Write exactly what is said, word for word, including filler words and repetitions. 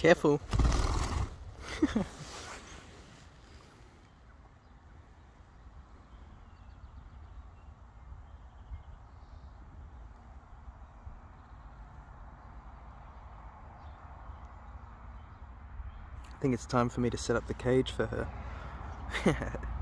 Careful. I think it's time for me to set up the cage for her.